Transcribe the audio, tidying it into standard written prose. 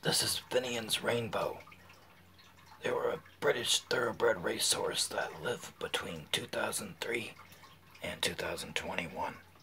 This is Finian's Rainbow. They were a British thoroughbred racehorse that lived between 2003 and 2021.